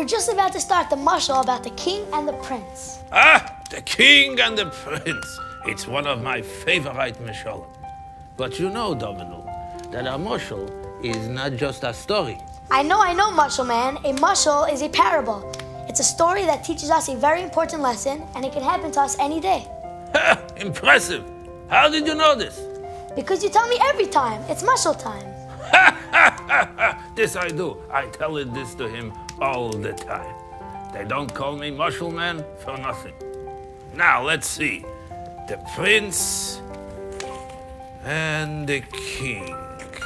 just about to start the mashal about the king and the prince. Ah, the king and the prince. It's one of my favorite mashal. But you know, Domino, that a mashal is not just a story. I know, mashal man. A mashal is a parable. It's a story that teaches us a very important lesson, and it can happen to us any day. Ha! Impressive. How did you know this? Because you tell me every time. It's mashal time. This I do. I tell this to him all the time. They don't call me Mashal Man for nothing. Now, let's see. The prince and the king.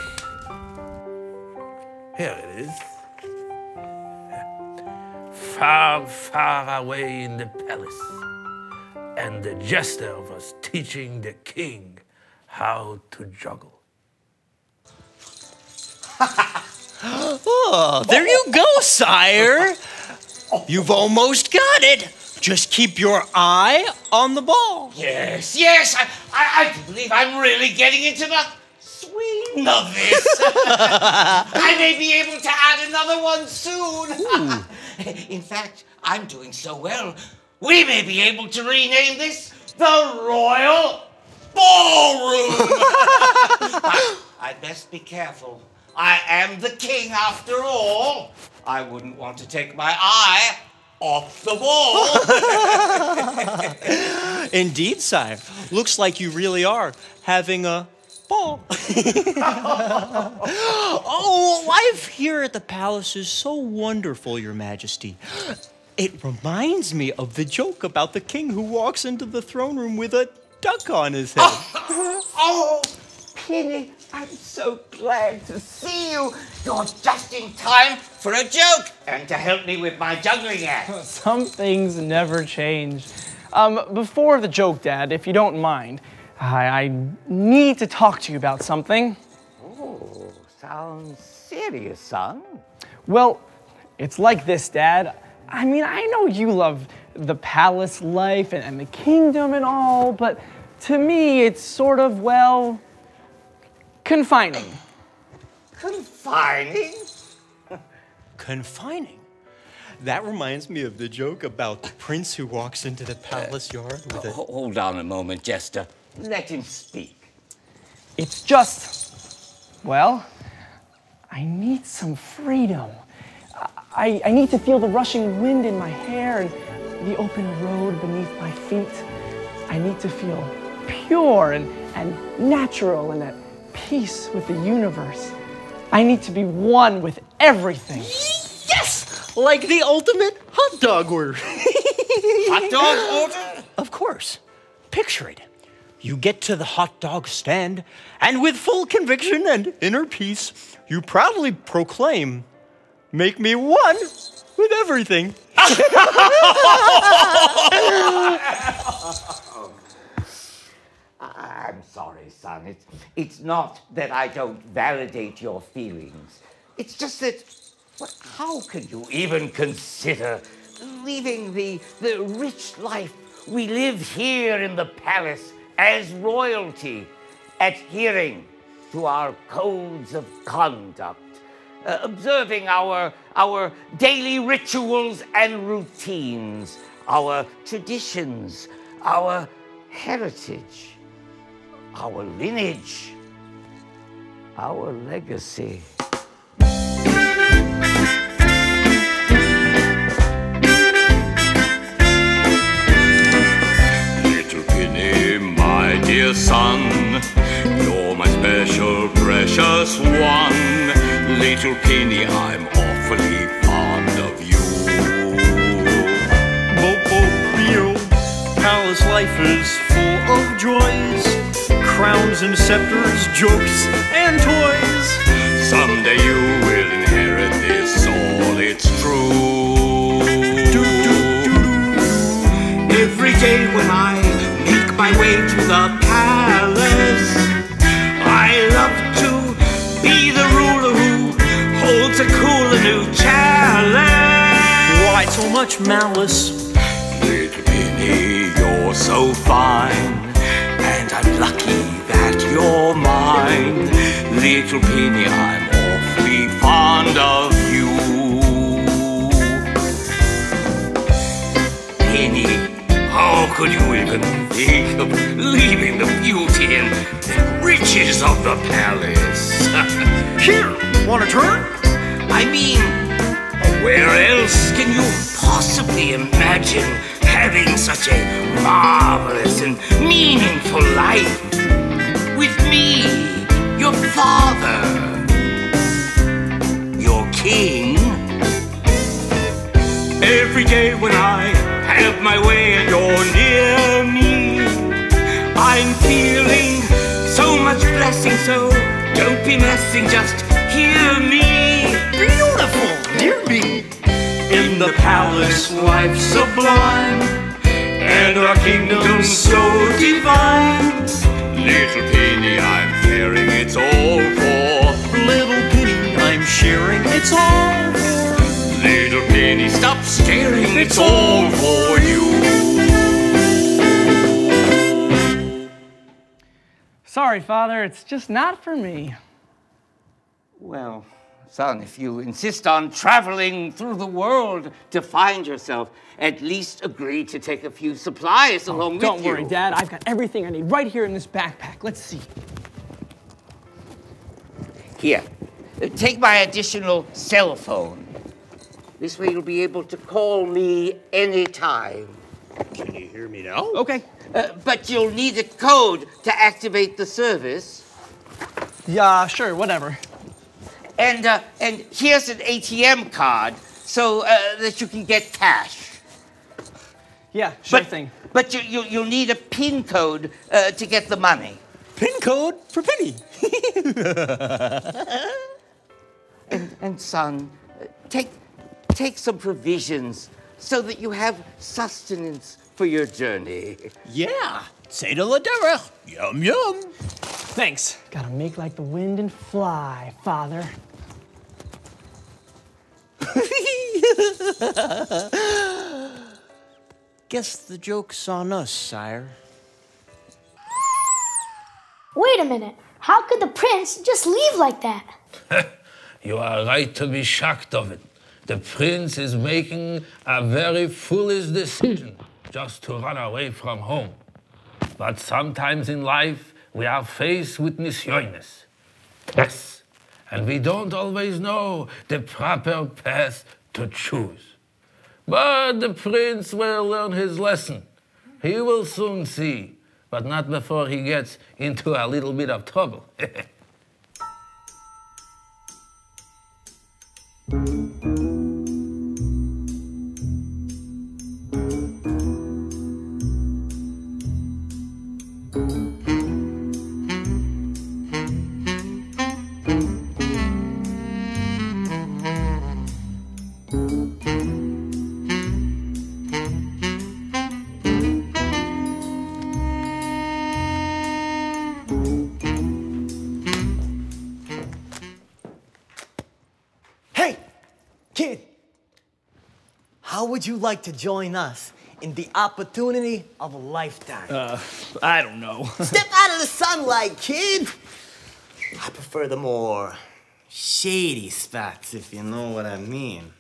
Here it is. Far, far away in the palace. And the jester was teaching the king how to juggle. Oh, there you go, sire. You've almost got it. Just keep your eye on the ball. Yes, yes. I believe I'm really getting into the swing of this. I may be able to add another one soon. In fact, I'm doing so well, we may be able to rename this the Royal Ballroom. I'd best be careful. I am the king after all. I wouldn't want to take my eye off the ball. Indeed, sire. Looks like you really are having a ball. Oh, life here at the palace is so wonderful, Your Majesty. It reminds me of the joke about the king who walks into the throne room with a duck on his head. Oh, Penny, I'm so glad to see you. You're just in time for a joke and to help me with my juggling act. Some things never change. Before the joke, Dad, if you don't mind, I need to talk to you about something. Oh, sounds serious, son. Well, it's like this, Dad. I mean, I know you love the palace life and the kingdom and all, but to me, it's sort of, well, confining. Confining? Confining? That reminds me of the joke about the prince who walks into the palace yard with a... Hold on a moment, Jester. Let him speak. It's just, well, I need some freedom. I need to feel the rushing wind in my hair and the open road beneath my feet. I need to feel pure and natural and at peace with the universe. I need to be one with everything. Yes! Like the ultimate hot dog order. Hot dog order? Of course. Picture it. You get to the hot dog stand, and with full conviction and inner peace, you proudly proclaim, "Make me one with everything." I'm sorry, son. It's not that I don't validate your feelings. It's just that, well, how can you even consider leaving the rich life we live here in the palace as royalty, adhering to our codes of conduct, observing our daily rituals and routines, our traditions, our heritage, our lineage, our legacy. Little Penny, my dear son, you're my special, precious one. Little Penny, I'm awfully fond of you. Bo-bo-beal, palace life is full of joys, crowns and scepters, jokes and toys. Someday you will inherit this, all it's true. Every day when I make my way to the palace, I love to be the ruler who holds a cooler new chalice. Why so much malice? Little Penny, you're so fine, and I'm lucky that you're mine. Little Penny, I'm awfully fond of you. could you even think of leaving the beauty and riches of the palace? Here, want a turn? I mean, where else can you possibly imagine having such a marvelous and meaningful life? With me, your father, your king. Every day when I have my way and you're near me, I'm feeling so much blessing, so don't be messing, just hear me. Beautiful, dear me. In the palace, life sublime, and our kingdom so divine. Little penny, I'm caring, it's all for. Little penny, I'm sharing, it's all for. Little penny, stop staring, it's all for you. Sorry, Father, it's just not for me. Well, son, if you insist on traveling through the world to find yourself, at least agree to take a few supplies along with you. Don't worry, Dad. I've got everything I need right here in this backpack. Let's see. Here, take my additional cell phone. This way you'll be able to call me anytime. Can you hear me now? Okay. But you'll need a code to activate the service. Yeah, sure, whatever. And here's an ATM card so that you can get cash. Yeah, sure thing. But you'll need a PIN code to get the money. PIN code for penny. And son, take some provisions so that you have sustenance for your journey. Yeah, say to the derech. Yum, yum. Thanks. Gotta make like the wind and fly, Father. Guess the joke's on us, sire. Wait a minute. How could the prince just leave like that? You are right to be shocked of it. The prince is making a very foolish decision just to run away from home. But sometimes in life, we are faced with missiones, tests, and we don't always know the proper path to choose. But the prince will learn his lesson. He will soon see, but not before he gets into a little bit of trouble. Hey, kid, how would you like to join us in the opportunity of a lifetime? I don't know. Step out of the sunlight, kid. I prefer the more shady spots, if you know what I mean.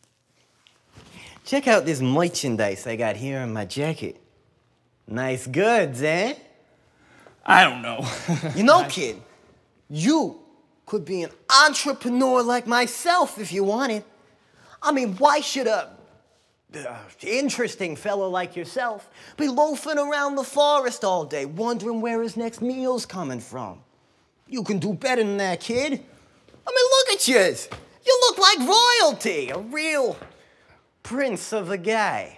Check out this merchandise I got here in my jacket. Nice goods, eh? I don't know. You know, kid, you could be an entrepreneur like myself if you wanted. I mean, why should a interesting fellow like yourself be loafing around the forest all day, wondering where his next meal's coming from? You can do better than that, kid. I mean, look at you. You look like royalty, a real prince of a guy.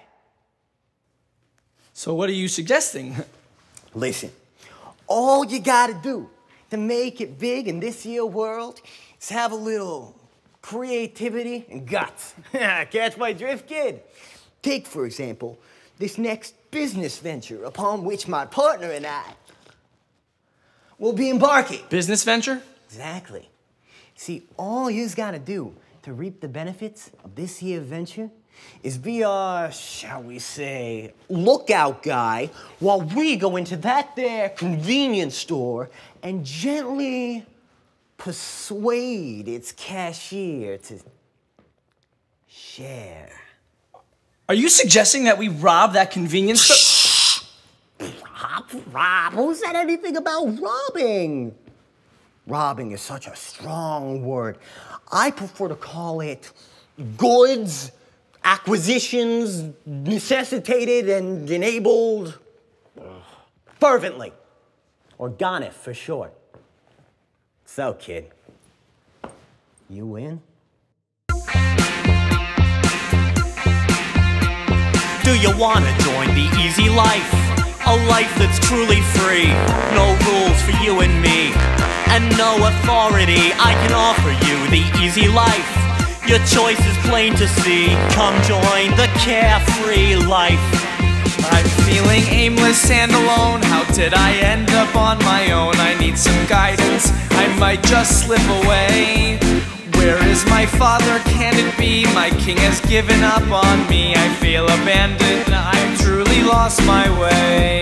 So what are you suggesting? Listen, all you gotta do to make it big in this here world is have a little creativity and guts. Catch my drift, kid? Take, for example, this next business venture upon which my partner and I will be embarking. Business venture? Exactly. See, all you's gotta do to reap the benefits of this here venture is be our, shall we say, lookout guy while we go into that there convenience store and gently persuade its cashier to share. Are you suggesting that we rob that convenience store? rob. Who said anything about robbing? Robbing is such a strong word. I prefer to call it goods, acquisitions, necessitated and enabled fervently. Or GONIF for short. So, kid, you win? Do you wanna join the easy life? A life that's truly free. No rules for you and me, and no authority. I can offer you the easy life. Your choice is plain to see. Come join the carefree life. I'm feeling aimless and alone. How did I end up on my own? I need some guidance, I might just slip away. Where is my father? Can it be my king has given up on me? I feel abandoned, I've truly lost my way.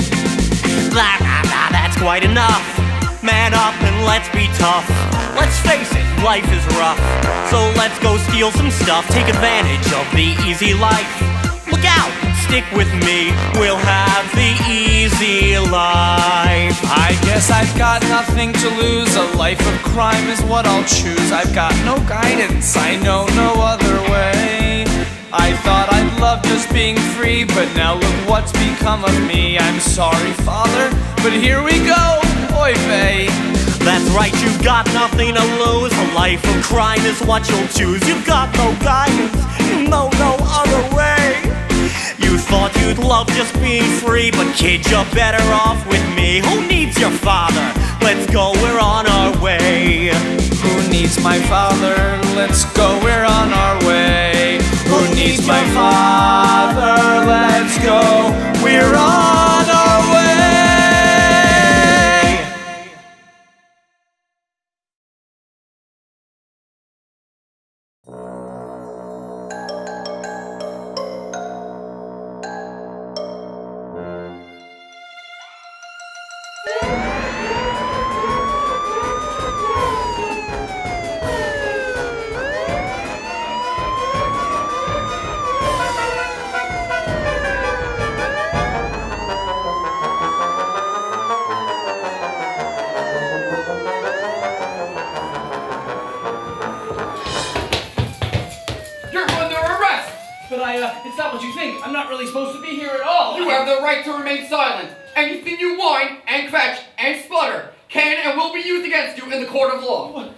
That's quite enough. Man up and let's be tough. Let's face it, life is rough. So let's go steal some stuff. Take advantage of the easy life. Look out, stick with me, we'll have the easy life. I guess I've got nothing to lose. A life of crime is what I'll choose. I've got no guidance, I know no other way. I thought I'd love just being free, but now look what's become of me. I'm sorry, Father, but here we go, oy vey. That's right, you've got nothing to lose. A life of crime is what you'll choose. You've got no guidance, you know no other way. You thought you'd love just being free, but kid, you're better off with me. Who needs your father? Let's go, we're on our way. Who needs my father? Let's go, we're on our way. Who needs my father? Let's go, we're on our way. It's not what you think. I'm not really supposed to be here at all. You have the right to remain silent. Anything you whine and fetch and sputter can and will be used against you in the court of law.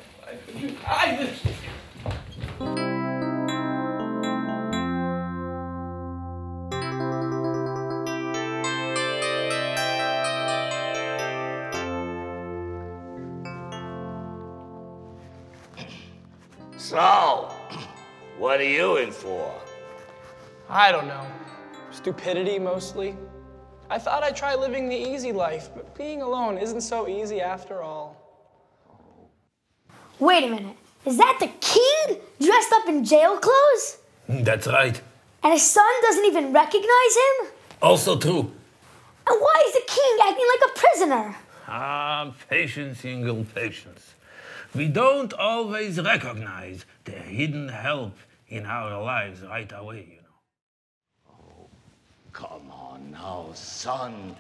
So, what are you in for? I don't know. Stupidity, mostly. I thought I'd try living the easy life, but being alone isn't so easy after all. Wait a minute. Is that the king dressed up in jail clothes? That's right. And his son doesn't even recognize him? Also true. And why is the king acting like a prisoner? Patience, Ingle, patience. We don't always recognize the hidden help in our lives right away, you know. Oh, come on now, son.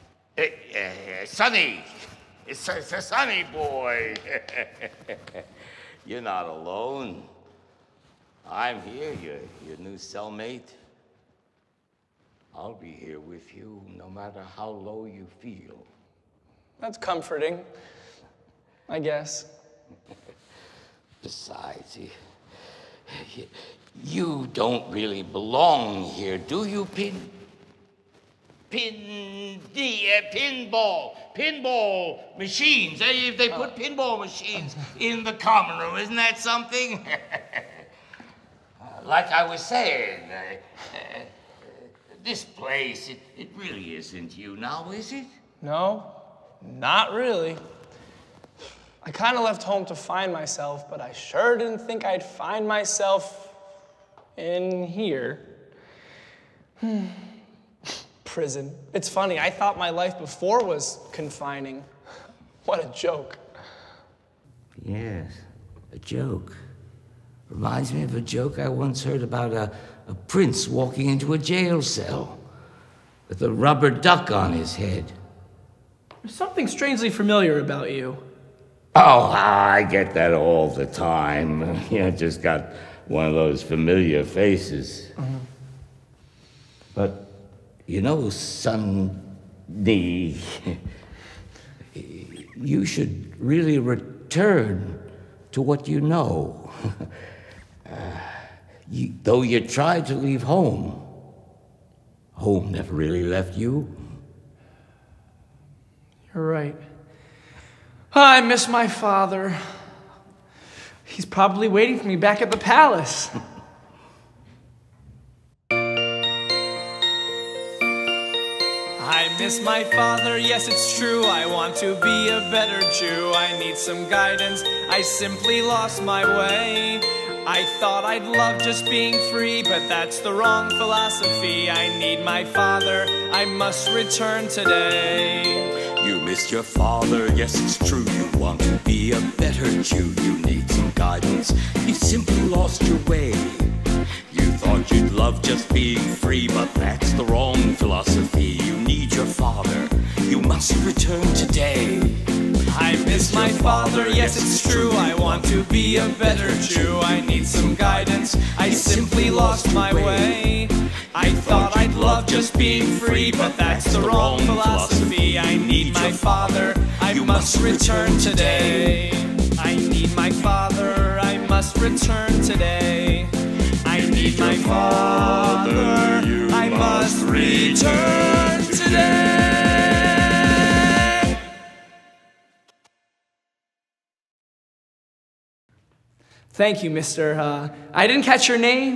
Sonny. It's a Sonny boy. You're not alone. I'm here, your new cellmate. I'll be here with you no matter how low you feel. That's comforting, I guess. Besides, you don't really belong here, do you, pinball machines. They put pinball machines in the common room. Isn't that something? Like I was saying, this place, it really isn't you now, is it? No, not really. I kind of left home to find myself, but I sure didn't think I'd find myself in here. Prison. It's funny, I thought my life before was confining. What a joke. Yes, a joke. Reminds me of a joke I once heard about a prince walking into a jail cell with a rubber duck on his head. There's something strangely familiar about you. Oh, I get that all the time. You just got one of those familiar faces. But, you know, Sonny, you should really return to what you know. Though you tried to leave home, home never really left you. You're right. I miss my father. He's probably waiting for me back at the palace. I miss my father, yes it's true. I want to be a better Jew. I need some guidance, I simply lost my way. I thought I'd love just being free, but that's the wrong philosophy. I need my father, I must return today. You missed your father, yes it's true. You want to be a better Jew. You need some guidance, you simply lost your way. You thought you'd love just being free, but that's the wrong philosophy. You need your father, you must return today. I miss my father, yes it's true. I want to be a better Jew. I need some guidance, I simply lost my way. I thought I'd love just being free, but that's the wrong philosophy. I need my father, I must return today. I need my father, I must return today. I need my father, I must return today. Thank you, mister. I didn't catch your name.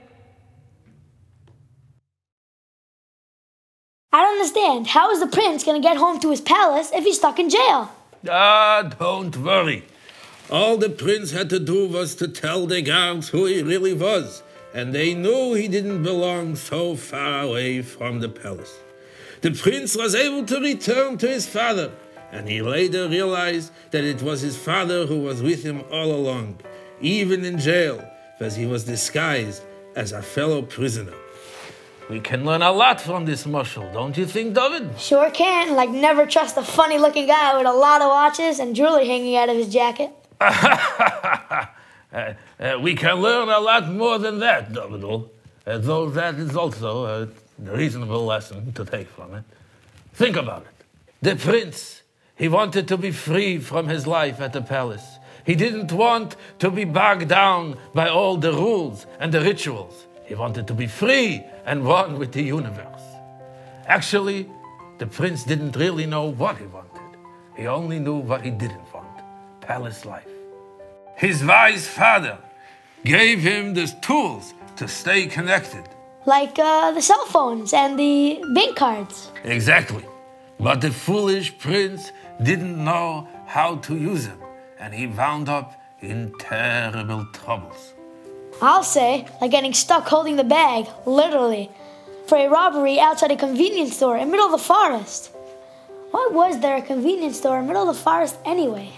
I don't understand. How is the prince going to get home to his palace if he's stuck in jail? Don't worry. All the prince had to do was to tell the guards who he really was, and they knew he didn't belong so far away from the palace. The prince was able to return to his father, and he later realized that it was his father who was with him all along, even in jail, as he was disguised as a fellow prisoner. We can learn a lot from this mashal, don't you think, David? Sure can. Like never trust a funny-looking guy with a lot of watches and jewelry hanging out of his jacket. We can learn a lot more than that, David. Though that is also a reasonable lesson to take from it. Think about it. The prince, he wanted to be free from his life at the palace. He didn't want to be bogged down by all the rules and the rituals. He wanted to be free and one with the universe. Actually, the prince didn't really know what he wanted. He only knew what he didn't want: palace life. His wise father gave him the tools to stay connected. Like the cell phones and the bank cards. Exactly. But the foolish prince didn't know how to use them, and he wound up in terrible troubles. I'll say, like getting stuck holding the bag, literally, for a robbery outside a convenience store in the middle of the forest. Why was there a convenience store in the middle of the forest anyway?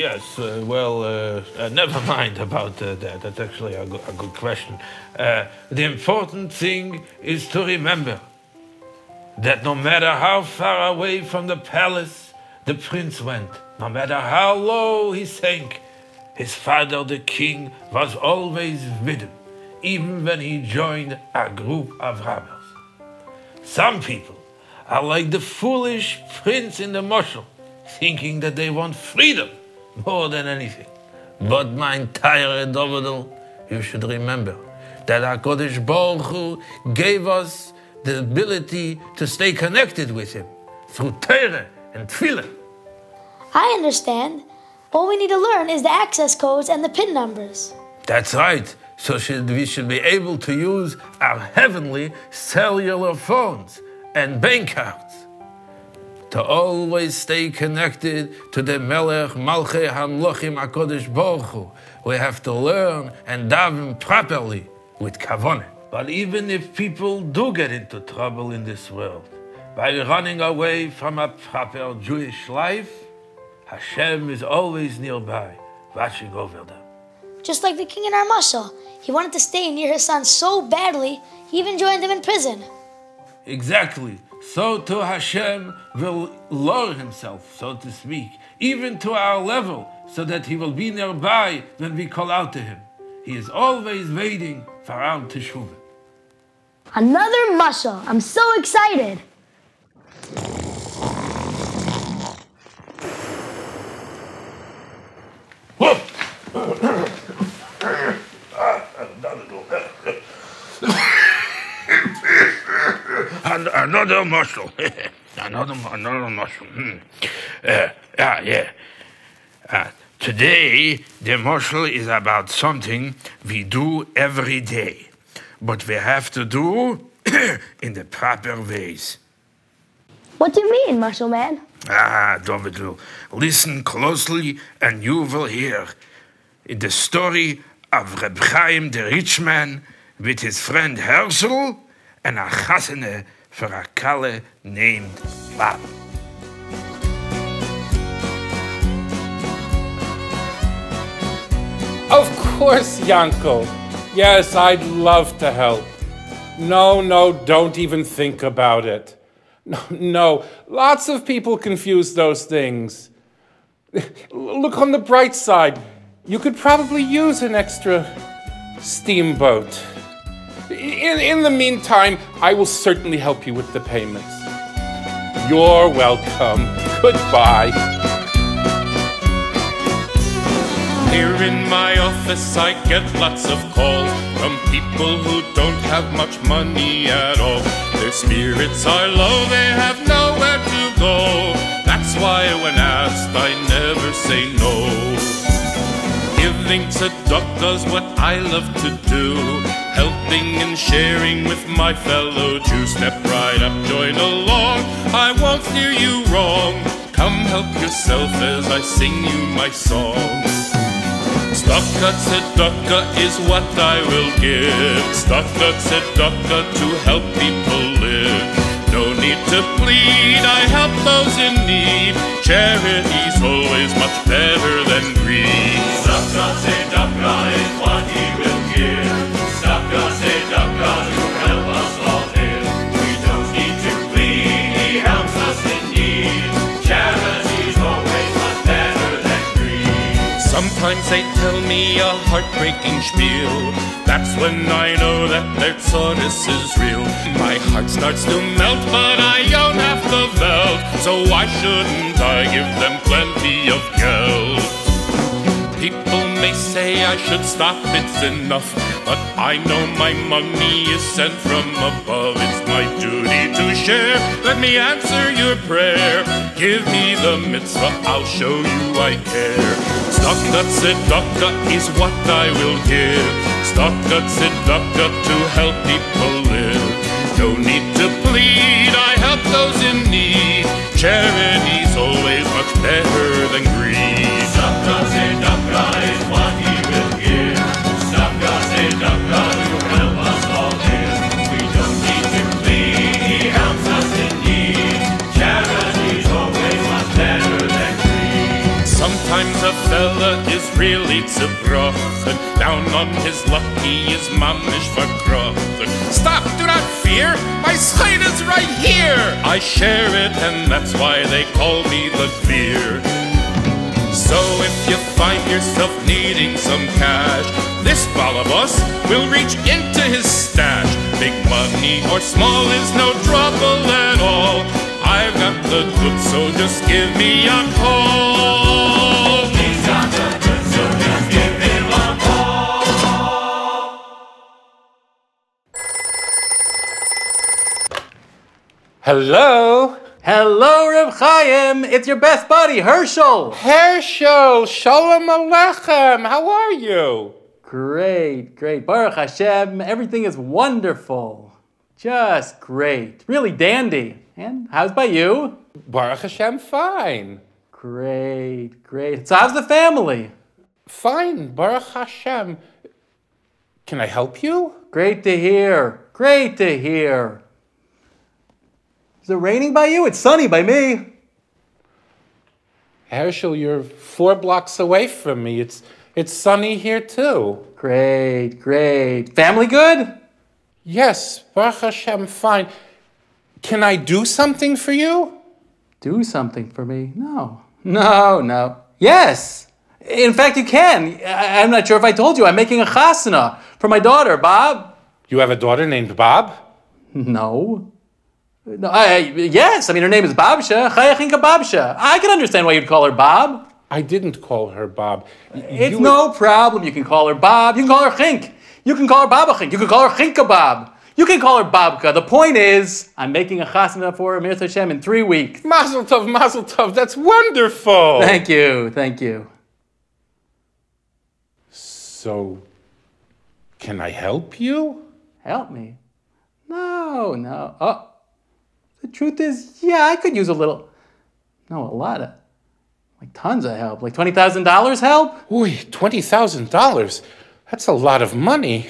Never mind about that. That's actually a good question. The important thing is to remember that no matter how far away from the palace the prince went, no matter how low he sank, his father, the king, was always with him, even when he joined a group of robbers. Some people are like the foolish prince in the mashal, thinking that they want freedom more than anything. But my entire Davidel, you should remember that HaKadosh Baruch Hu gave us the ability to stay connected with him through Torah and Tefillah. I understand. All we need to learn is the access codes and the PIN numbers. That's right. So we should be able to use our heavenly cellular phones and bank cards to always stay connected to the Melech Malchei Hamlochim HaKadosh Baruch Hu. We have to learn and daven properly with kavanah. But even if people do get into trouble in this world by running away from a proper Jewish life, Hashem is always nearby, watching over them. Just like the king in our mashal. He wanted to stay near his son so badly, he even joined him in prison. Exactly. So too Hashem will lower himself, so to speak, even to our level, so that he will be nearby when we call out to him. He is always waiting for our teshuvah. Another mashal. I'm so excited. Another muscle. another muscle. Today, the muscle is about something we do every day, but we have to do in the proper ways. What do you mean, Marshal Man? David, listen closely and you will hear the story of Reb Chaim the rich man with his friend Herschel and a chasene for a kalle named Bob. Of course, Yanko. Yes, I'd love to help. No, don't even think about it. No, lots of people confuse those things. Look on the bright side. You could probably use an extra steamboat. In the meantime, I will certainly help you with the payments. You're welcome. Goodbye. Here in my office I get lots of calls from people who don't have much money at all. Their spirits are low, they have nowhere to go. That's why when asked I never say no. Giving tzedakah's what I love to do. Helping and sharing with my fellow Jews. Step right up, join along, I won't steer you wrong. Come help yourself as I sing you my song. Tzedakah, tzedakah is what I will give. Tzedakah, tzedakah to help people live. No need to plead, I help those in need. Charity's always much better than greed. Tzedakah, tzedakah is what he will give. Tzedakah, tzedakah to help us all live. We don't need to plead, he helps us in need. Charity's always much better than greed. Sometimes they tell me a heartbreaking spiel. That's when I know that their tzodis is real. My heart starts to melt, but I don't have to melt. So why shouldn't I give them plenty of geld? People may say I should stop, it's enough. But I know my money is sent from above. It's my duty to share. Let me answer your prayer. Give me the mitzvah, I'll show you I care. Tzedakah, tzedakah is what I will give. Tzedakah, tzedakah to help people live. No need to plead, I help those in need. Charity's always much better than greed. Tzedakah, tzedakah is what he will give. Tzedakah, tzedakah to help us all live. We don't need to plead, he helps us in need. Charity's always much better than greed. Sometimes a fella is really tzibroch, and down on his luck he is mamish verkroch. Stop, do not fear, my slate is right here. I share it and that's why they call me the Gvir. So if you find yourself needing some cash, this balabas will reach into his stash. Big money or small is no trouble at all. I've got the goods, so just give me a call. He's got the goods, so just give him a call. Hello? Hello, Reb Chaim. It's your best buddy, Herschel. Herschel, Shalom Aleichem. How are you? Great. Baruch Hashem. Everything is wonderful. Just great. Really dandy. And how's by you? Baruch Hashem, fine. Great. So how's the family? Fine, Baruch Hashem. Can I help you? Great to hear. Is it raining by you? It's sunny by me. Herschel, you're 4 blocks away from me. It's sunny here too. Great. Family good? Yes, Baruch Hashem, fine. Can I do something for you? Do something for me? No. No. Yes. In fact, you can. I'm not sure if I told you. I'm making a chasana for my daughter, Bob. You have a daughter named Bob? No. Yes. I mean, her name is Babsha. Chaya Chinka Babsha. I can understand why you'd call her Bob. I didn't call her Bob. It's no problem. You can call her Bob. You can call her Chink. You can call her Baba Chink. You can call her Chinka Bob. You can call her Babka. The point is, I'm making a chasana for her, Mir Hashem, in 3 weeks. Mazel tov. That's wonderful. Thank you. So, can I help you? Help me? No. Oh, the truth is, yeah, I could use a lot of, like tons of help. Like $20,000 help? Ooh, $20,000? That's a lot of money.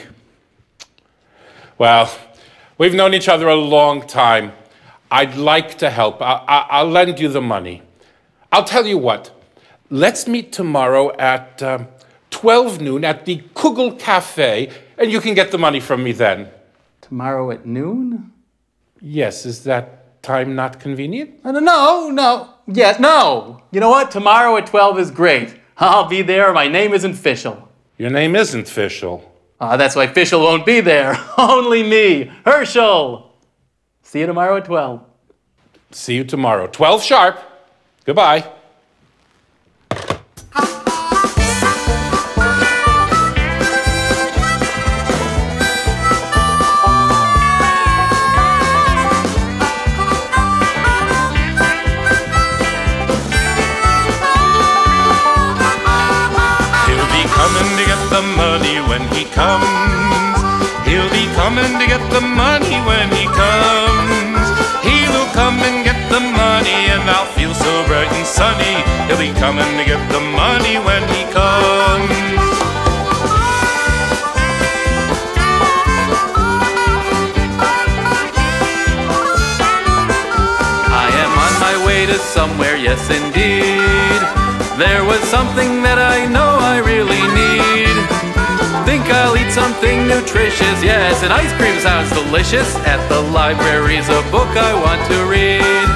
Well, we've known each other a long time. I'd like to help. I'll lend you the money. I'll tell you what. Let's meet tomorrow at 12 noon at the Kugel Cafe, and you can get the money from me then. Tomorrow at noon? Yes, is that time not convenient? No. Yes, no. You know what? Tomorrow at 12 is great. I'll be there. My name isn't Fischl. Your name isn't Fischl. That's why Fischl won't be there. Only me, Herschel. See you tomorrow at 12. See you tomorrow. 12 sharp. Goodbye. The money when he comes. He'll be coming to get the money when he comes. He will come and get the money, and I'll feel so bright and sunny. He'll be coming to get the money when he comes. I am on my way to somewhere, yes indeed. There was something that I know I really need. Think I'll eat something nutritious, yes, and ice cream sounds delicious. At the library's a book I want to read.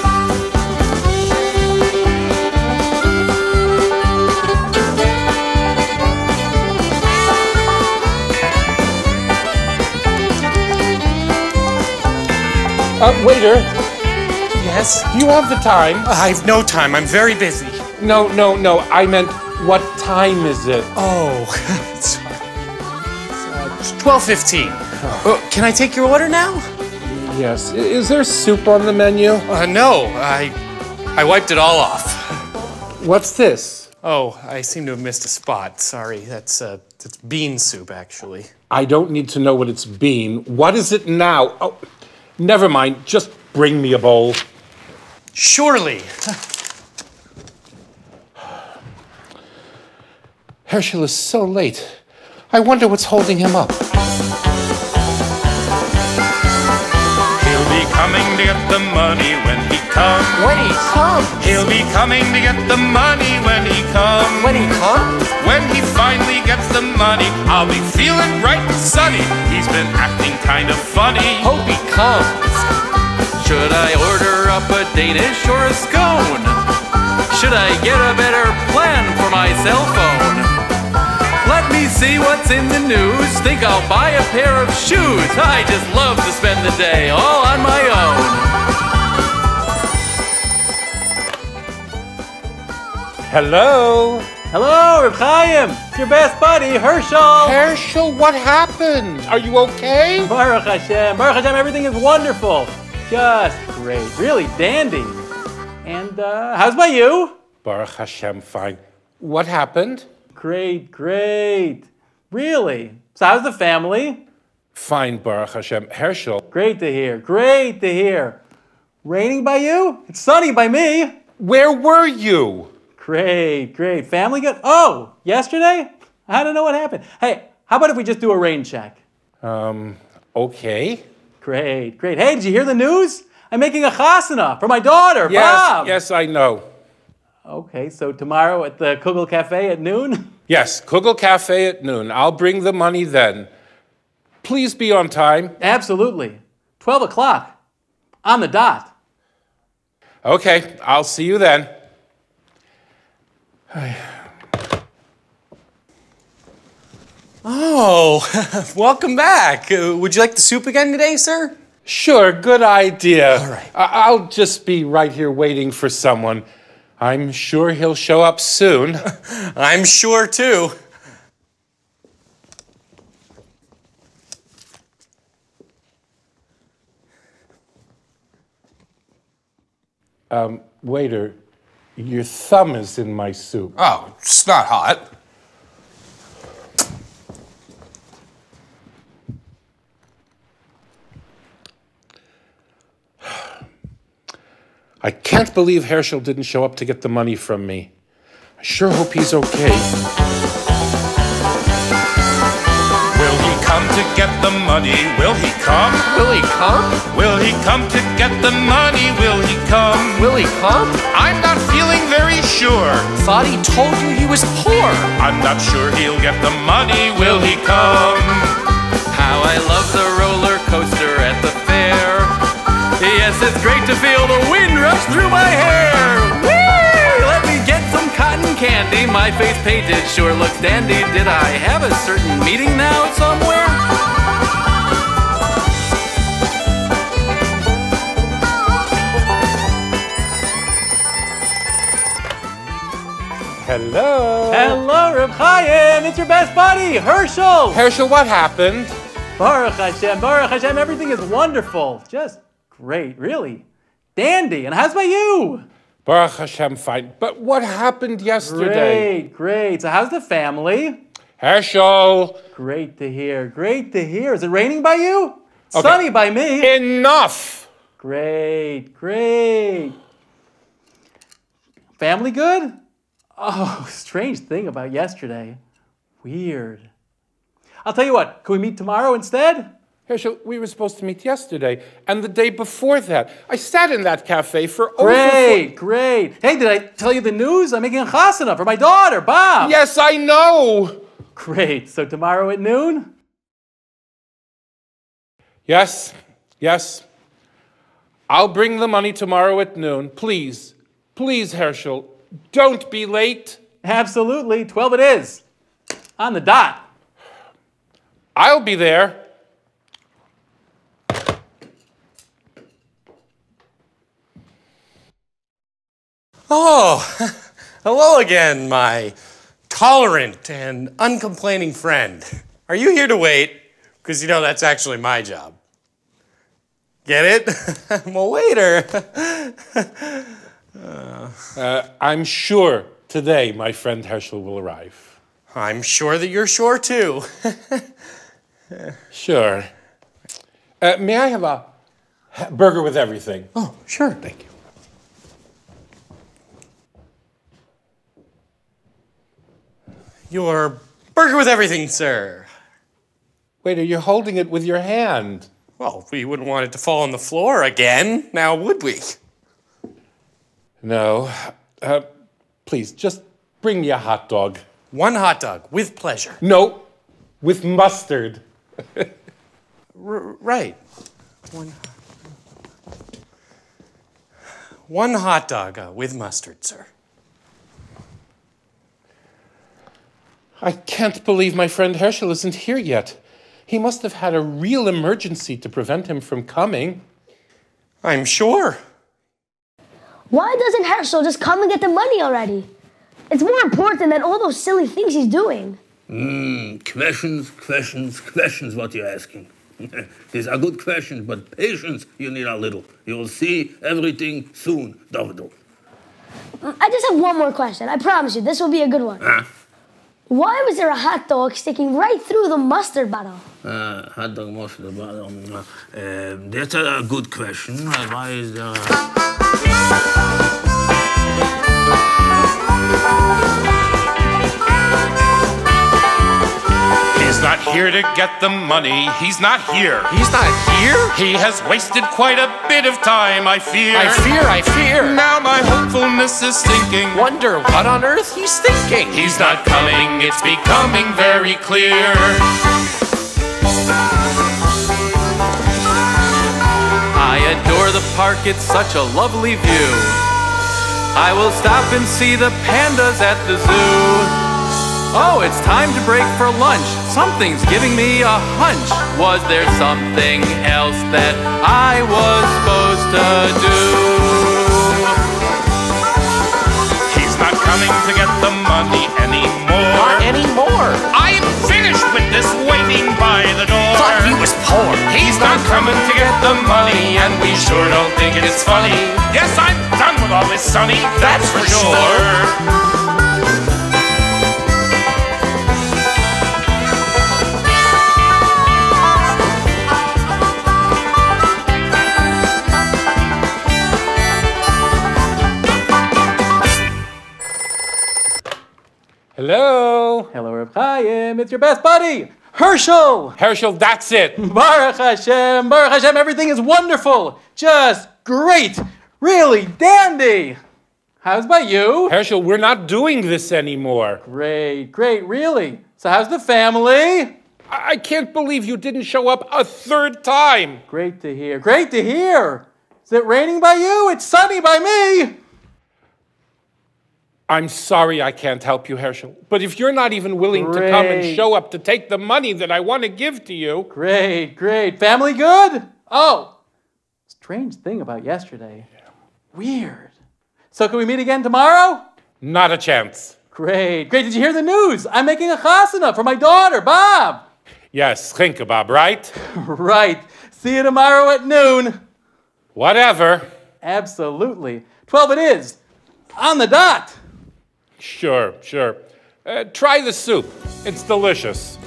Waiter. Yes? Do you have the time? I've no time. I'm very busy. No. I meant, what time is it? Oh, sorry. It's 12:15. Can I take your order now? Yes. Is there soup on the menu? No. I wiped it all off. What's this? Oh, I seem to have missed a spot. Sorry. That's bean soup, actually. I don't need to know what it's been. What is it now? Oh, never mind. Just bring me a bowl. Surely. Herschel is so late. I wonder what's holding him up. He'll be coming to get the money when he comes. When he comes? He'll be coming to get the money when he comes. When he comes? When he finally gets the money, I'll be feeling bright and sunny. He's been acting kind of funny. Hope he comes. Should I order up a Danish or a scone? Should I get a better plan for my cell phone? Let me see what's in the news. Think I'll buy a pair of shoes. I just love to spend the day all on my own. Hello? Hello, Reb Chaim. It's your best buddy, Herschel. Herschel, what happened? Are you okay? Baruch Hashem. Baruch Hashem, everything is wonderful. Just great. Really dandy. And how's by you? Baruch Hashem, fine. What happened? Great. Really? So how's the family? Fine, Baruch Hashem. Herschel. Great to hear. Raining by you? It's sunny by me. Where were you? Great. Family good? Oh, yesterday? I don't know what happened. Hey, how about if we just do a rain check? Okay. Great. Hey, did you hear the news? I'm making a chasana for my daughter, Bob. Yes, I know. Okay, so tomorrow at the Kugel Cafe at noon? Yes, Kugel Cafe at noon. I'll bring the money then. Please be on time. Absolutely. 12 o'clock. On the dot. Okay, I'll see you then. Oh, welcome back. Would you like the soup again today, sir? Sure, good idea. All right. I'll just be right here waiting for someone. I'm sure he'll show up soon. I'm sure too. Waiter, your thumb is in my soup. Oh, it's not hot. I can't believe Herschel didn't show up to get the money from me. I sure hope he's okay. Will he come to get the money? Will he come? Will he come? Will he come to get the money? Will he come? Will he come? I'm not feeling very sure. Thought he told you he was poor. I'm not sure he'll get the money. Will he come? How I love the roller coaster at the fair. Yes, it's great to feel the wind rush through my hair. Whee! Let me get some cotton candy. My face painted sure looks dandy. Did I have a certain meeting now somewhere? Hello. Hello, Reb Chaim. It's your best buddy, Herschel. Herschel, what happened? Baruch Hashem, everything is wonderful. Just great, really. Dandy. And how's about you? Baruch Hashem, fine. But what happened yesterday? Great. So how's the family? Herschel. Great to hear. Is it raining by you? It's Okay. sunny by me. Enough. Great. Family good? Oh, strange thing about yesterday. Weird. I'll tell you what, can we meet tomorrow instead? Herschel, we were supposed to meet yesterday and the day before that. I sat in that cafe for Great. Hey, did I tell you the news? I'm making a chasana for my daughter, Bob. Yes, I know. Great. So tomorrow at noon? Yes. I'll bring the money tomorrow at noon. Please, Herschel, don't be late. Absolutely. 12 it is. On the dot. I'll be there. Oh, hello again, my tolerant and uncomplaining friend. Are you here to wait? Because you know that's actually my job. Get it? I'm a waiter. I'm sure today my friend Herschel will arrive. I'm sure that you're sure too. Sure. May I have a burger with everything? Oh, sure. Thank you. Your burger with everything, sir. Waiter, you're holding it with your hand. Well, we wouldn't want it to fall on the floor again, now would we? No. Please, just bring me a hot dog. One hot dog, with pleasure. No, with mustard. Right. One hot dog with mustard, sir. I can't believe my friend Herschel isn't here yet. He must have had a real emergency to prevent him from coming. I'm sure. Why doesn't Herschel just come and get the money already? It's more important than all those silly things he's doing. Questions, what you're asking. These are good questions, but patience you need a little. You'll see everything soon, Davido. I just have one more question. I promise you, this will be a good one. Why was there a hot dog sticking right through the mustard bottle? Hot dog mustard bottle. That's a good question. Why is there He's not here to get the money. He's not here. He's not here? He has wasted quite a bit of time, I fear. I fear. Now my hopefulness is sinking. Wonder what on earth he's thinking. He's not coming, it's becoming very clear. I adore the park, it's such a lovely view. I will stop and see the pandas at the zoo. Oh, it's time to break for lunch. Something's giving me a hunch. Was there something else that I was supposed to do? He's not coming to get the money anymore. Not anymore. I'm finished with this waiting by the door. Thought he was poor. He's not coming to get the money, and we sure don't think it's funny. Yes, I'm done with all this, Sonny. That's for sure. Hello? Hello, Reb Chaim. It's your best buddy, Herschel. Herschel, that's it. Baruch Hashem, everything is wonderful. Just great. Really dandy. How's about you? Herschel, we're not doing this anymore. Great, really. So how's the family? I can't believe you didn't show up a third time. Great to hear. Is it raining by you? It's sunny by me. I'm sorry I can't help you, Herschel. But if you're not even willing to come and show up to take the money that I want to give to you... Great. Family good? Oh, strange thing about yesterday. Yeah. Weird. So can we meet again tomorrow? Not a chance. Great. Did you hear the news? I'm making a chasana for my daughter, Bob. Yes, Chinka Bob, right? Right. See you tomorrow at noon. Whatever. Absolutely. 12 it is. On the dot. Sure. Try the soup. It's delicious.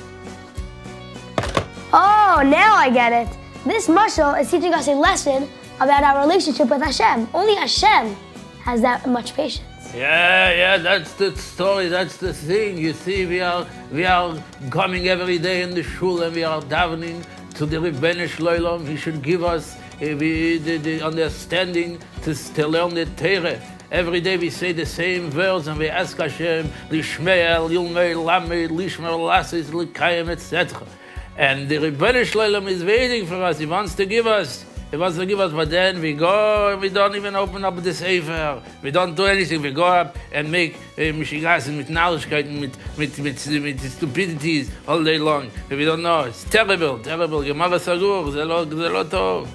Oh, now I get it. This mashal is teaching us a lesson about our relationship with Hashem. Only Hashem has that much patience. Yeah, that's the story, that's the thing. You see, we are coming every day in the shul and we are davening to the Ribbon Shloilom. He should give us the understanding to learn the Torah. Every day we say the same words and we ask Hashem, Lishme'el, Yilme'el, Lamed, Lishme'el, Lassis, Likayim, etc. And the Ribbon Shloilom is waiting for us. He wants to give us. But then we go and we don't even open up the Sefer. We don't do anything. We go up and make Mishigasen with Narrigkeiten, with stupidities all day long. We don't know. It's terrible. Gemara Sagur, זה לא טוב.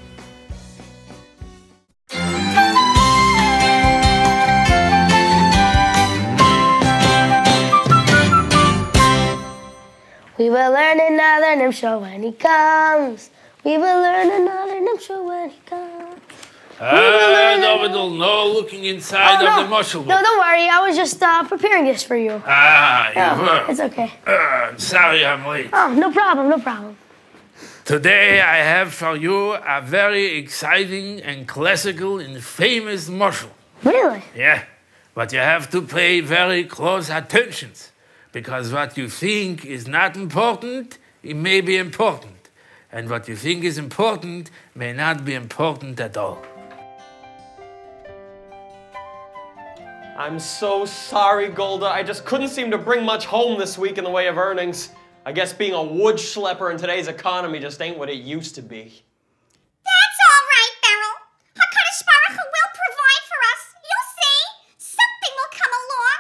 We will learn another Nimsho when he comes. We will learn another Nimsho when he comes. No looking inside of the mashal book. No, don't worry. I was just preparing this for you. You were. It's okay. Sorry I'm late. Oh, no problem. Today I have for you a very exciting and classical and famous mashal. Really? Yeah, but you have to pay very close attention. Because what you think is not important, it may be important. And what you think is important may not be important at all. I'm so sorry, Golda. I just couldn't seem to bring much home this week in the way of earnings. I guess being a wood schlepper in today's economy just ain't what it used to be. That's all right, Beryl. HaKadosh Baruch Hu will provide for us. You'll see. Something will come along.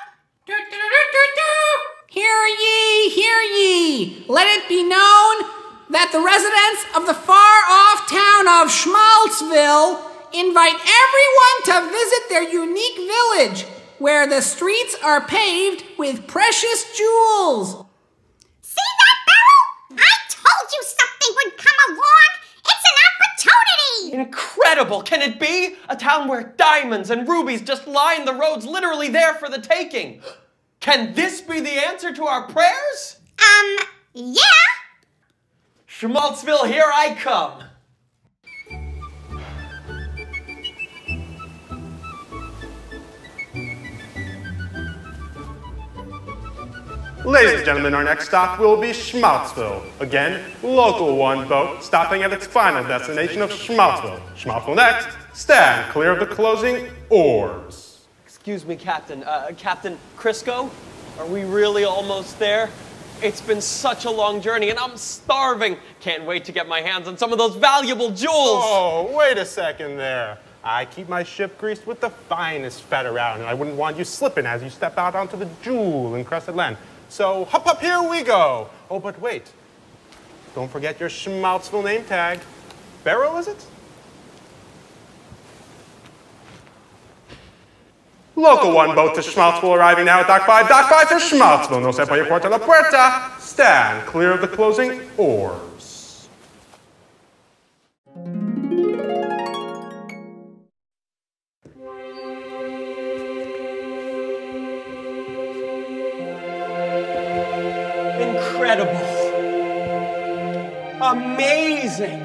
Hear ye! Let it be known that the residents of the far-off town of Schmaltzville invite everyone to visit their unique village, where the streets are paved with precious jewels. See that, Beryl? I told you something would come along. It's an opportunity. Incredible, can it be? A town where diamonds and rubies just line the roads literally there for the taking. Can this be the answer to our prayers? Yeah. Schmaltzville, here I come. Ladies and gentlemen, our next stop will be Schmaltzville. Again, Local 1 boat stopping at its final destination of Schmaltzville. Schmaltzville next, stand clear of the closing oars. Excuse me, Captain. Captain Crisco? Are we really almost there? It's been such a long journey and I'm starving. Can't wait to get my hands on some of those valuable jewels. Oh, wait a second there. I keep my ship greased with the finest fat around, and I wouldn't want you slipping as you step out onto the jewel-encrusted land. So, hop up, here we go. Oh, but wait. Don't forget your Schmaltzville name tag. Beryl, is it? Local 1 boat to Schmaltzville arriving now at Dock 5. Dock 5 for Schmaltzville. No se puede puerta la puerta. Stand clear of the closing oars. Incredible. Amazing.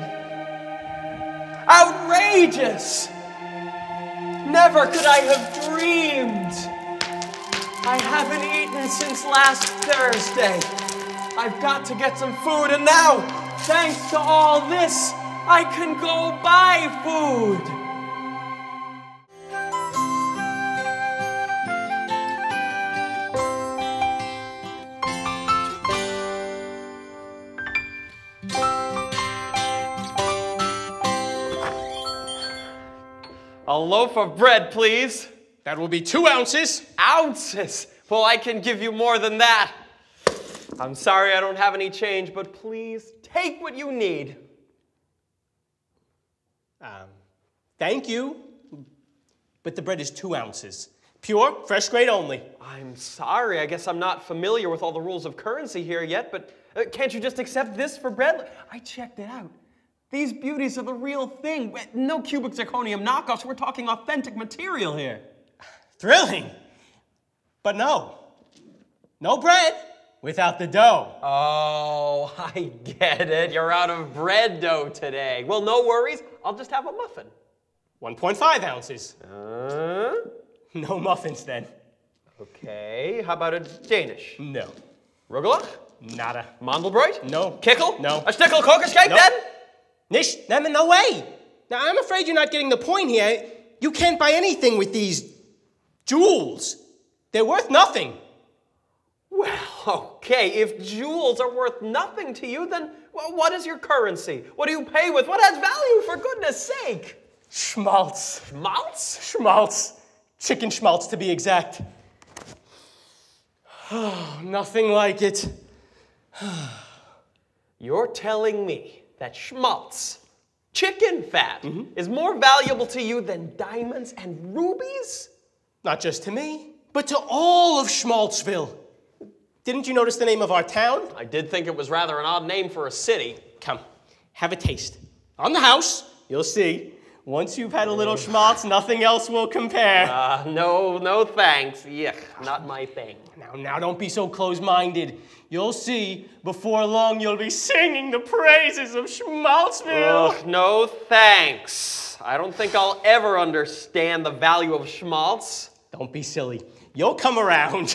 Outrageous. Never could I have dreamed. I haven't eaten since last Thursday. I've got to get some food, and now, thanks to all this, I can go buy food. A loaf of bread, please. That will be 2 ounces. Ounces? Well, I can give you more than that. I'm sorry I don't have any change, but please take what you need. Thank you. But the bread is 2 ounces. Pure, fresh grade only. I'm sorry. I guess I'm not familiar with all the rules of currency here yet, but can't you just accept this for bread? I checked it out. These beauties are the real thing. No cubic zirconium knockoffs. We're talking authentic material here. Thrilling. But no. No bread without the dough. Oh, I get it. You're out of bread dough today. Well, no worries. I'll just have a muffin. 1.5 ounces. No muffins then. Okay. How about a Danish? No. Rugelach? Nada. Mandelbrot? No. Kickle? No. A Stickel Kokoscake Nope. then? Nish, no way. Now, I'm afraid you're not getting the point here. You can't buy anything with these jewels. They're worth nothing. Well, okay, if jewels are worth nothing to you, then what is your currency? What do you pay with? What has value, for goodness sake? Schmaltz. Schmaltz? Schmaltz. Chicken schmaltz, to be exact. Oh, nothing like it. You're telling me that schmaltz, chicken fat, is more valuable to you than diamonds and rubies? Not just to me, but to all of Schmaltzville. Didn't you notice the name of our town? I did think it was rather an odd name for a city. Come, have a taste. On the house, you'll see. Once you've had a little schmaltz, nothing else will compare. No thanks. Yuck, not my thing. Now, don't be so close-minded. You'll see, before long, you'll be singing the praises of Schmaltzville. Ugh, no thanks. I don't think I'll ever understand the value of schmaltz. Don't be silly. You'll come around.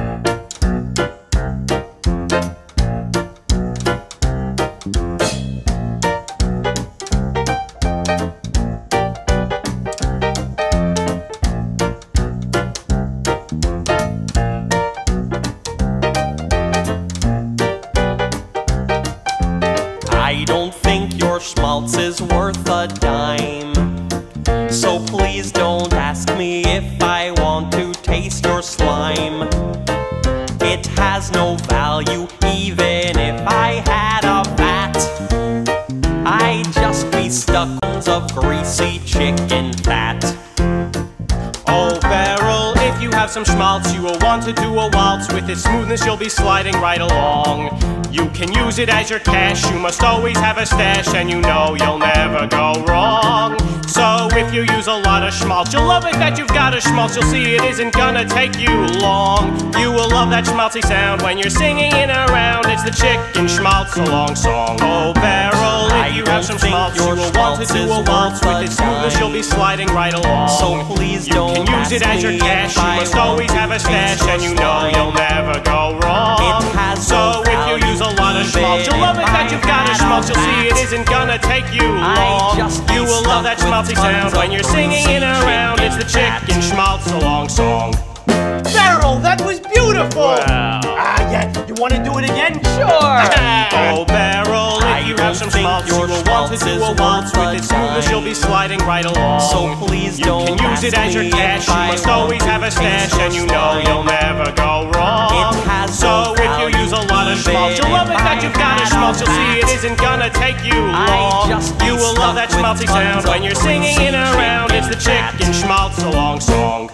I don't think your schmaltz is worth a dime. So please don't ask me if I want to taste your slime. It has no value even if I had a vat. I'd just be stuck of greasy chicken fat. Oh, Beryl, if you have some schmaltz, you will want to do a waltz. With its smoothness, you'll be sliding right along. You can use it as your cash, you must always have a stash, and you know you'll never go wrong. So if you use a lot of schmaltz, you'll love it that you've got a schmaltz. You'll see it isn't gonna take you long. You will love that schmaltzy sound when you're singing in a round. It's the chicken schmaltz along song. Oh, Beryl, if you have some schmaltz, you will want to do a waltz. With its smoothness, you'll be sliding right along. So please don't you can use it as your cash, you must always have a stash, and you know you'll never go wrong. So if you use a lot of schmaltz, you'll love it that you've got a schmaltz. You'll see it isn't gonna take you long. You will love that schmaltzy sound when you're singing in a round. It's the chicken schmaltz along song. Beryl, that was beautiful! Yeah, you want to do it again? Sure! Oh, Beryl, if you have some schmaltz, you will want to do a waltz with it soon as you'll be sliding right along. So please don't You can use it as your cash, you must always have a stash, and you know you'll never go wrong. So if you use a lot of schmaltz, you'll love it that you've got a schmaltz, you'll see it isn't gonna take you long. You will love that schmaltzy sound when you're singing in a round. It's the chicken schmaltz along song.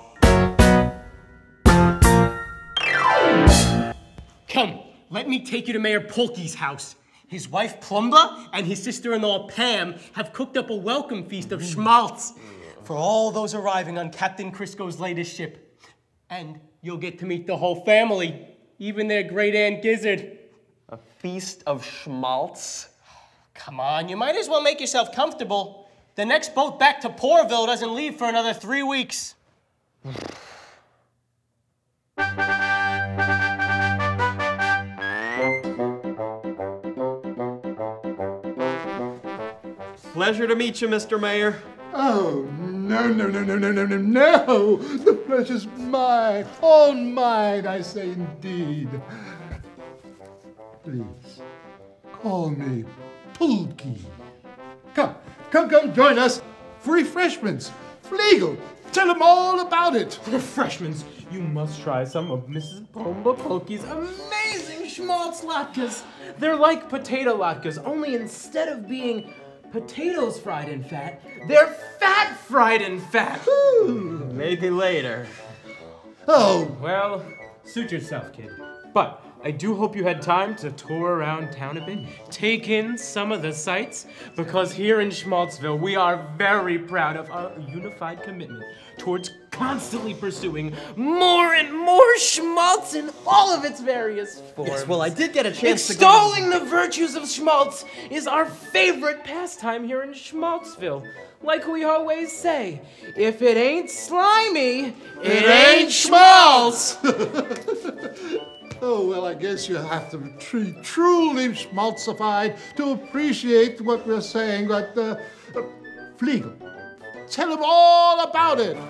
Come, let me take you to Mayor Polky's house. His wife Plumba and his sister-in-law Pam have cooked up a welcome feast of schmaltz for all those arriving on Captain Crisco's latest ship. And you'll get to meet the whole family, even their great Aunt Gizzard. A feast of schmaltz? Come on, you might as well make yourself comfortable. The next boat back to Poorville doesn't leave for another 3 weeks. Pleasure to meet you, Mr. Mayor. Oh, no. The pleasure's mine. All mine, I say indeed. Please, call me Pulky. Come, join us for refreshments. Flegel, tell them all about it. Refreshments? You must try some of Mrs. Plumba Pulky's amazing schmaltz latkes. They're like potato latkes, only instead of being potatoes fried in fat, they're fat fried in fat. Maybe later. Oh. Well, suit yourself, kid. But I do hope you had time to tour around town a bit, take in some of the sights, because here in Schmaltzville, we are very proud of our unified commitment towards constantly pursuing more and more schmaltz in all of its various forms. Yes, well, I did get a chance Extolling the virtues of schmaltz is our favorite pastime here in Schmaltzville. Like we always say, if it ain't slimy, it ain't schmaltz. Oh, well, I guess you have to be truly schmaltzified to appreciate what we're saying, but, Flegel, tell them all about it.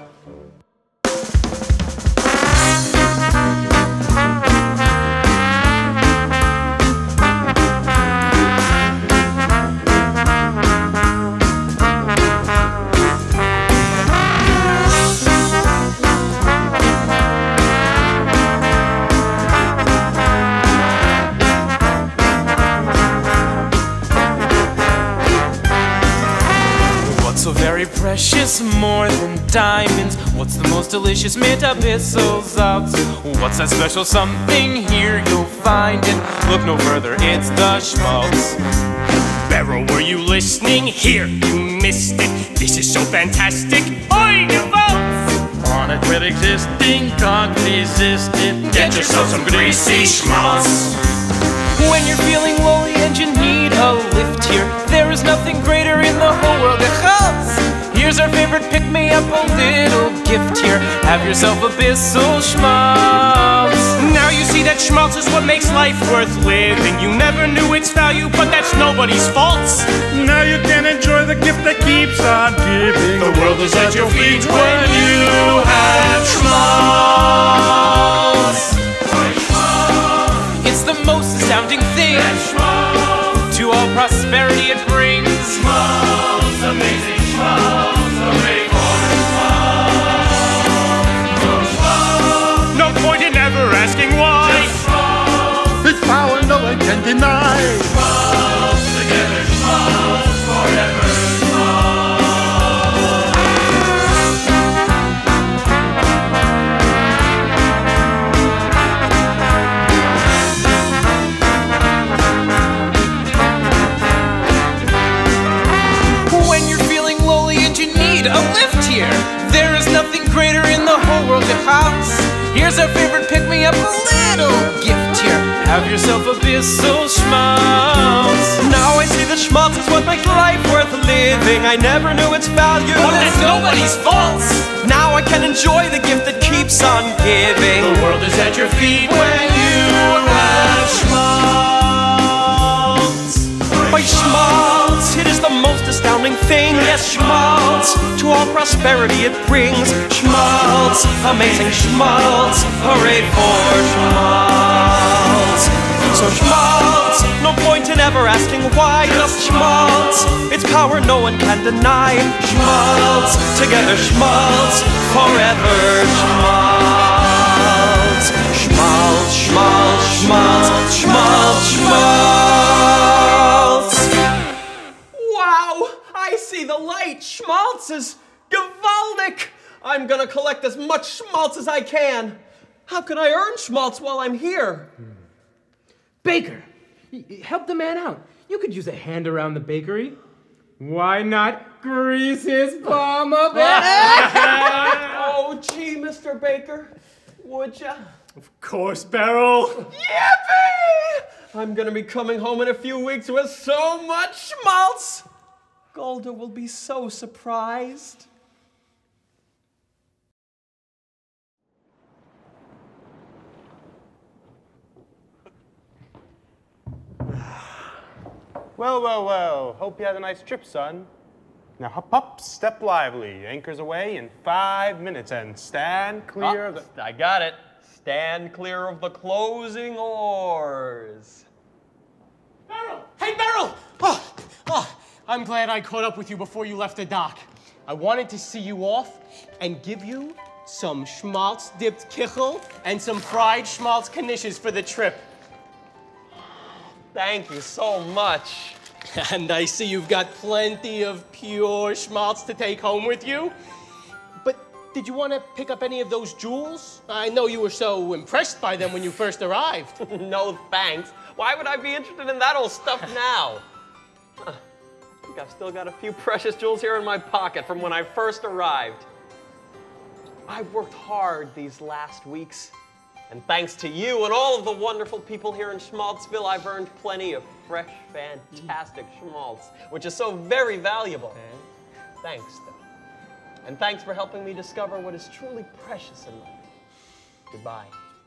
Precious more than diamonds. What's the most delicious mint epistles out? What's that special something here you'll find it? Look no further, it's the schmaltz. Beryl, were you listening? Here, you missed it. This is so fantastic. Oi, votes! On it with existing, can't resist it. Get yourself some greasy schmaltz. When you're feeling lonely and you need a lift here, there is nothing greater in the whole world than schmaltz. Here's our favorite pick-me-up, a little gift here. Have yourself a Bissell schmaltz. Now you see that schmaltz is what makes life worth living. You never knew its value, but that's nobody's fault. Now you can enjoy the gift that keeps on giving. The world is at your feet when you have schmaltz. It's the most astounding thing to all prosperity it brings. Schmaltz, amazing schmaltz. No point in ever asking why. It's power no one can deny. Schmaltz together, schmaltz forever. When you're feeling lonely and you need a lift here, there is nothing greater in the whole world than schmaltz. Here's our favorite pick-me-up, a little gift here. Have yourself a Bissell schmaltz. Now I see that schmaltz is what makes life worth living. I never knew its value, but that's nobody's fault. Now I can enjoy the gift that keeps on giving. The world is at your feet when you have schmaltz. By schmaltz, it is the most astounding thing. Yes, schmaltz, to to all prosperity it brings. Schmaltz, amazing schmaltz, hooray for schmaltz. So schmaltz, no point in ever asking why, just schmaltz, its power no one can deny. Schmaltz, together schmaltz, forever schmaltz. Schmaltz, schmaltz, schmaltz, schmaltz, schmaltz. Wow, I see the light. Schmaltz is gewaldig. I'm gonna collect as much schmaltz as I can. How can I earn schmaltz while I'm here? Baker, help the man out. You could use a hand around the bakery. Why not grease his palm a bit? Oh, gee, Mr. Baker, would ya? Of course, Beryl. Yippee! I'm gonna be coming home in a few weeks with so much schmaltz. Golda will be so surprised. Well, well, well. Hope you had a nice trip, son. Now hop up, step lively. Anchors away in 5 minutes and stand clear of the... I got it. Stand clear of the closing oars. Beryl! Hey, Beryl! I'm glad I caught up with you before you left the dock. I wanted to see you off and give you some schmaltz-dipped kichel and some fried schmaltz knishes for the trip. Thank you so much. And I see you've got plenty of pure schmaltz to take home with you. But did you want to pick up any of those jewels? I know you were so impressed by them when you first arrived. No thanks. Why would I be interested in that old stuff now? I think I've still got a few precious jewels here in my pocket from when I first arrived. I've worked hard these last weeks. And thanks to you and all of the wonderful people here in Schmaltzville, I've earned plenty of fresh, fantastic schmaltz, which is so very valuable. Thanks, though. And thanks for helping me discover what is truly precious in life. Goodbye.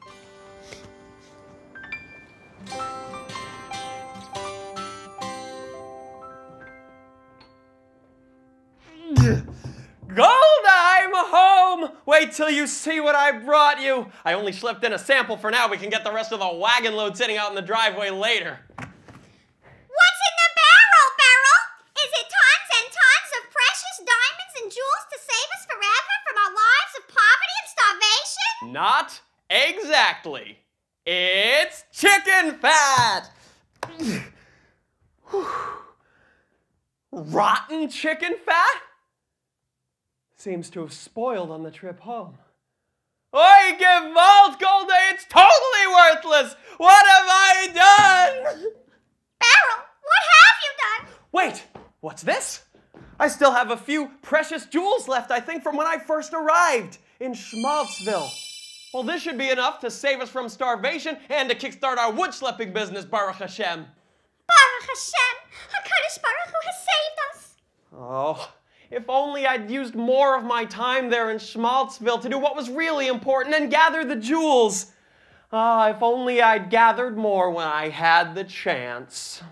Golda, I'm home! Wait till you see what I brought you. I only slipped in a sample for now. We can get the rest of the wagon load sitting out in the driveway later. What's in the barrel, Beryl? Is it tons and tons of precious diamonds and jewels to save us forever from our lives of poverty and starvation? Not exactly. It's chicken fat! Rotten chicken fat? Seems to have spoiled on the trip home. Oi, Gewalt, Golda, it's totally worthless! What have I done? Beryl, what have you done? Wait, what's this? I still have a few precious jewels left, I think, from when I first arrived in Schmaltzville. Well, this should be enough to save us from starvation and to kickstart our wood schlepping business, Baruch Hashem. Baruch Hashem, HaKadosh Baruch Hu has saved us. Oh, if only I'd used more of my time there in Schmaltzville to do what was really important and gather the jewels. Ah, if only I'd gathered more when I had the chance.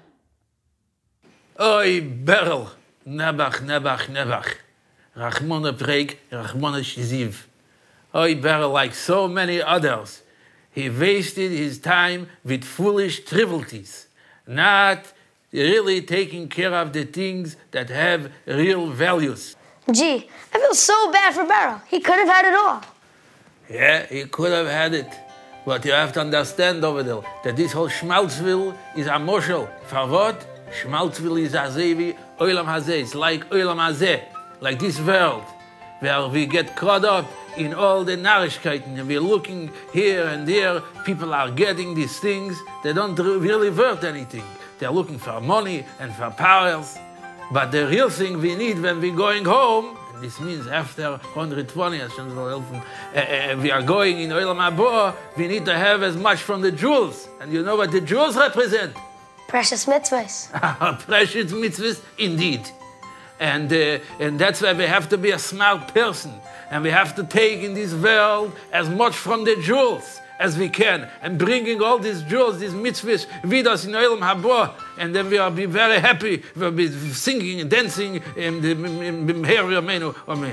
Oy, Beryl, Nebach, Nebach, Nebach. Rachmona Preik, Rachmona Shiziv. Oy, Beryl, like so many others, he wasted his time with foolish trivialities, not really taking care of the things that have real values. Gee, I feel so bad for Beryl. He could have had it all. Yeah, he could have had it. But you have to understand over there that this whole Schmaltzville is a moshel. For what? Schmaltzville is a zevi, Olam Hazeh. It's like Olam Hazeh, like this world, where we get caught up in all the narishkeiten, and we're looking here and there. People are getting these things. They don't really worth anything. They're looking for money and for powers. But the real thing we need when we're going home, and this means after 120, we are going in Olam Haba, we need to have as much from the jewels. And you know what the jewels represent? Precious mitzvahs. Precious mitzvahs, indeed. And that's why we have to be a smart person. And we have to take in this world as much from the jewels as we can, and bringing all these jewels, these mitzvahs, with us in Olam Haba, and then we'll be very happy. We'll be singing and dancing in the Meher Yameinu. Amen.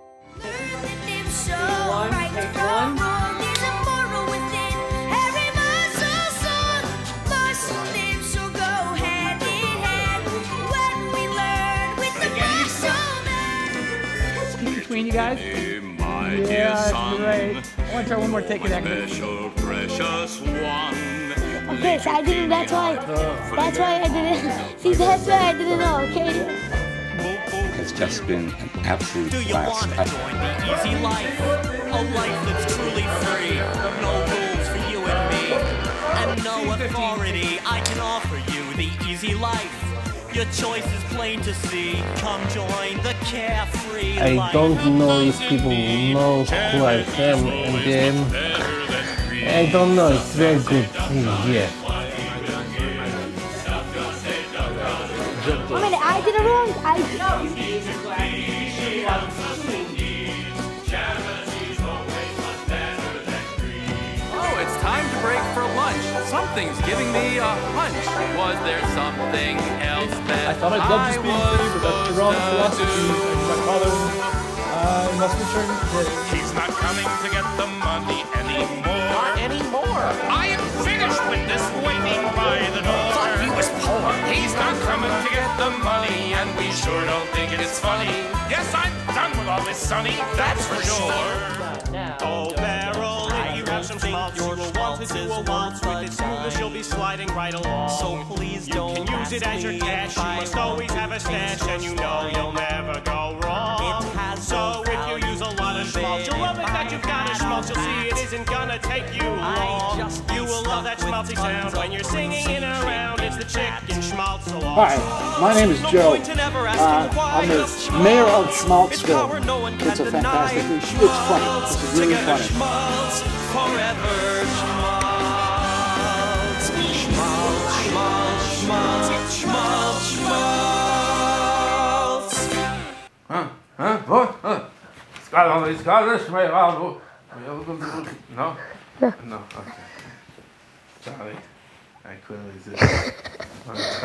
Between you guys? Yeah, that's great. I want to try one more take of that. Okay, so I didn't, that's why I didn't, see, that's why I didn't know, okay? It's just been an absolute blast. The easy life, a life that's truly free, no rules for you and me, and no authority. I can offer you the easy life. Your choice is plain to see. Come join the carefree life. I don't know if people know who I am, and I don't know. It's very good thing here. Wait a minute, I did it wrong. Oh, it's time to break for lunch. Something's giving me a hunch. Was there something else that I thought I'd love to speak free, but that's the wrong philosophy. My father must return today. He's not coming to get the money anymore. Not anymore. I am finished with this waiting by the door. Thought he was poor. He's not coming to get the money, and we sure don't think it's funny. Yes, I'm done with all this, Sonny, that's for sure. Oh, Beryl, if you have some schmaltz, you will want to do a waltz with its smoothness, you'll be sliding right along. So please don't You can use it as your cash, you must always have a stash, and you know you'll never go wrong. So if you use a lot of schmaltz, you'll love it that you've got a schmaltz, you'll see it isn't gonna take you long. You will love that schmaltzy sound when you're singing in a round, it's the chicken schmaltz along. Hi, my name is Joe. I'm the mayor of Schmaltzville. It's a fantastic, it's funny, it's really funny. Schmaltz, forever schmaltz. Schmaltz, schmaltz, schmaltz, schmaltz, schmaltz. What? No? No, okay. Sorry. I couldn't resist.